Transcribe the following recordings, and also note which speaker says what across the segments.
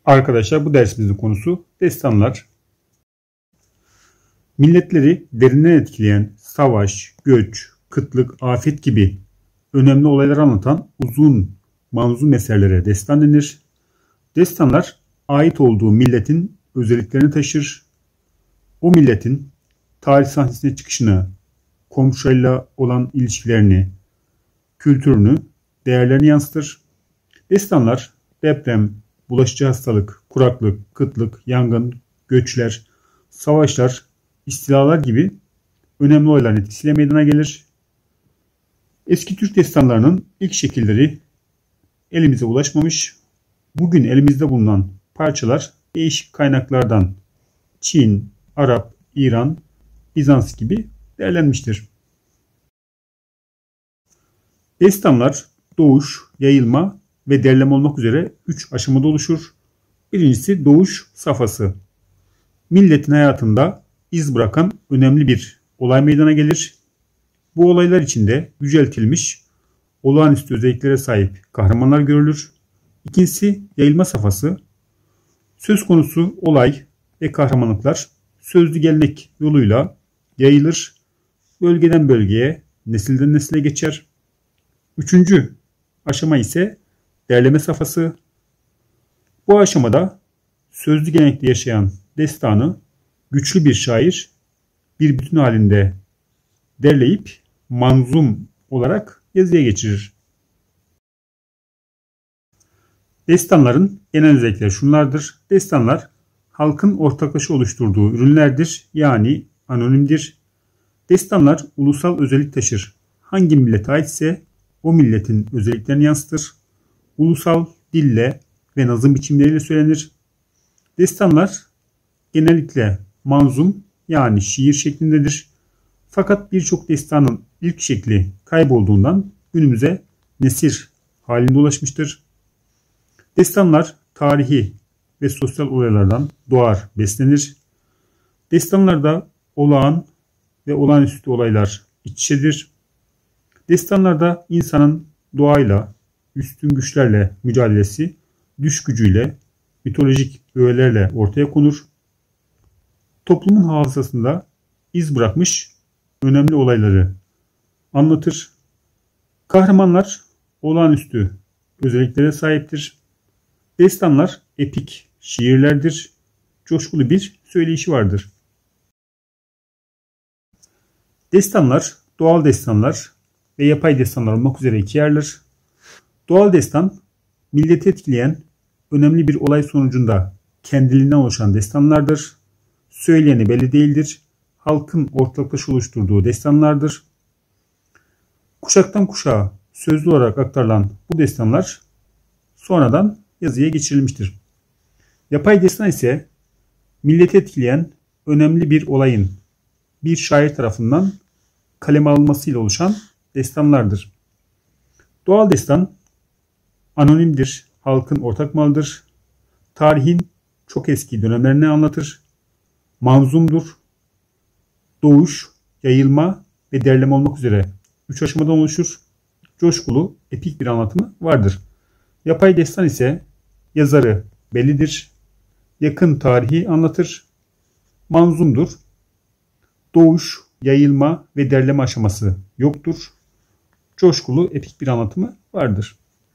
Speaker 1: Arkadaşlar bu dersimizin konusu destanlar. Milletleri derinden etkileyen savaş, göç, kıtlık, afet gibi önemli olayları anlatan uzun manzum eserlere destan denir. Destanlar ait olduğu milletin özelliklerini taşır. O milletin tarih sahnesine çıkışını, komşuyla olan ilişkilerini, kültürünü, değerlerini yansıtır. Destanlar deprem, bulaşıcı hastalık, kuraklık, kıtlık, yangın, göçler, savaşlar, istilalar gibi önemli olayların etkisiyle meydana gelir. Eski Türk destanlarının ilk şekilleri elimize ulaşmamış. Bugün elimizde bulunan parçalar değişik kaynaklardan Çin, Arap, İran, Bizans gibi değerlenmiştir. Destanlar doğuş, yayılma ve derleme olmak üzere 3 aşamada oluşur. Birincisi doğuş safhası. Milletin hayatında iz bırakan önemli bir olay meydana gelir. Bu olaylar içinde yüceltilmiş, olağanüstü özelliklere sahip kahramanlar görülür. İkincisi yayılma safhası. Söz konusu olay ve kahramanlıklar sözlü gelenek yoluyla yayılır. Bölgeden bölgeye, nesilden nesile geçer. Üçüncü aşama ise derleme safhası. Bu aşamada sözlü gelenekte yaşayan destanı güçlü bir şair bir bütün halinde derleyip manzum olarak yazıya geçirir. Destanların genel özellikleri şunlardır. Destanlar halkın ortaklaşa oluşturduğu ürünlerdir, yani anonimdir. Destanlar ulusal özellik taşır. Hangi millete aitse o milletin özelliklerini yansıtır. Ulusal dille ve nazım biçimleriyle söylenir. Destanlar genellikle manzum, yani şiir şeklindedir. Fakat birçok destanın ilk şekli kaybolduğundan günümüze nesir halinde ulaşmıştır. Destanlar tarihi ve sosyal olaylardan doğar, beslenir. Destanlarda olağan ve olağanüstü olaylar iç içedir. Destanlarda insanın doğayla, üstün güçlerle mücadelesi, düş gücüyle, mitolojik öğelerle ortaya konur. Toplumun hafızasında iz bırakmış önemli olayları anlatır. Kahramanlar olağanüstü özelliklere sahiptir. Destanlar epik şiirlerdir. Coşkulu bir söyleyişi vardır. Destanlar, doğal destanlar ve yapay destanlar olmak üzere ikiye ayrılır. Doğal destan, milleti etkileyen önemli bir olay sonucunda kendiliğinden oluşan destanlardır. Söyleyeni belli değildir. Halkın ortaklaşa oluşturduğu destanlardır. Kuşaktan kuşağa sözlü olarak aktarılan bu destanlar sonradan yazıya geçirilmiştir. Yapay destan ise milleti etkileyen önemli bir olayın bir şair tarafından kaleme alınmasıyla oluşan destanlardır. Doğal destan anonimdir, halkın ortak malıdır. Tarihin çok eski dönemlerini anlatır. Manzumdur. Doğuş, yayılma ve derleme olmak üzere 3 aşamadan oluşur. Coşkulu, epik bir anlatımı vardır. Yapay destan ise yazarı bellidir. Yakın tarihi anlatır. Manzumdur. Doğuş, yayılma ve derleme aşaması yoktur. Coşkulu, epik bir anlatımı vardır.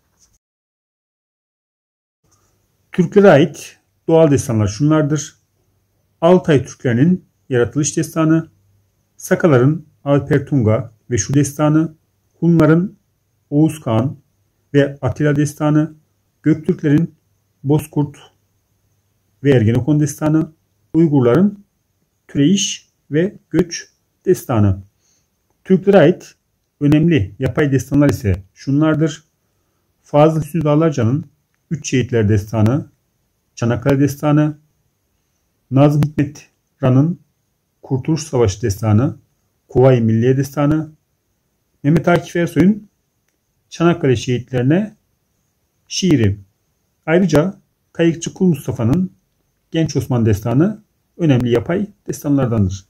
Speaker 1: Türklere ait doğal destanlar şunlardır. Altay Türklerinin yaratılış destanı, Sakaların Alpertunga ve Şu destanı, Hunların Oğuz Kağan ve Atilla destanı, Göktürklerin Bozkurt ve Ergenekon destanı, Uygurların Türeyiş ve Göç destanı. Türklere ait önemli yapay destanlar ise şunlardır. Fazıl Hüsnü Dağlarca'nın Üç Şehitler destanı, Çanakkale destanı, Nazım Hikmet Ran'ın Kurtuluş Savaşı destanı, Kuvayi Milliye destanı, Mehmet Akif Ersoy'un Çanakkale şehitlerine şiiri. Ayrıca Kayıkçı Kul Mustafa'nın Genç Osman destanı önemli yapay destanlardandır.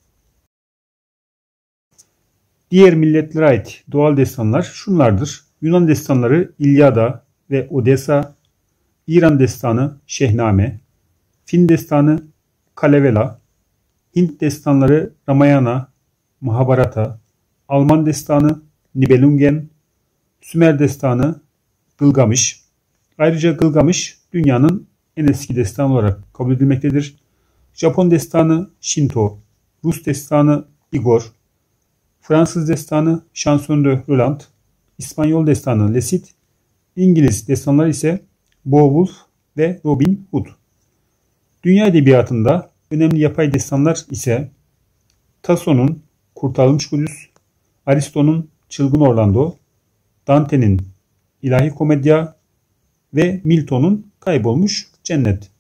Speaker 1: Diğer milletlere ait doğal destanlar şunlardır. Yunan destanları İlyada ve Odessa, İran destanı Şehname, Fin destanı Kalevala, Hint destanları Ramayana, Mahabharata, Alman destanı Nibelungen, Sümer destanı Gılgamış. Ayrıca Gılgamış dünyanın en eski destanı olarak kabul edilmektedir. Japon destanı Shinto, Rus destanı Igor, Fransız destanı Chanson de Roland, İspanyol destanı Le Cid, İngiliz destanları ise Beowulf ve Robin Hood. Dünya edebiyatında önemli yapay destanlar ise Tasso'nun Kurtarılmış Kudüs, Aristo'nun Çılgın Orlando, Dante'nin İlahi Komedya ve Milton'un Kaybolmuş Cennet.